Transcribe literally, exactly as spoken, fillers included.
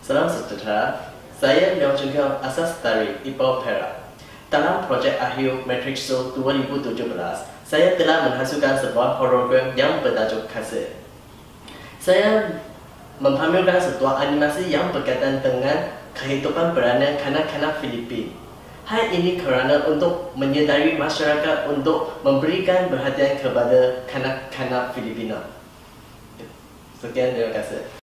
Salam sejahtera, saya Leong Chun Keong, asas dari Ipoh Perak. Dalam projek akhir Matrix Show dua ribu tujuh belas, saya telah menghasilkan sebuah hologram yang bertajuk Kasih. Saya mempamerkan sebuah animasi yang berkaitan dengan kehidupan peranan kanak-kanak Filipina. Hal ini kerana untuk menyedari masyarakat untuk memberikan perhatian kepada kanak-kanak Filipina. Sekian, terima kasih.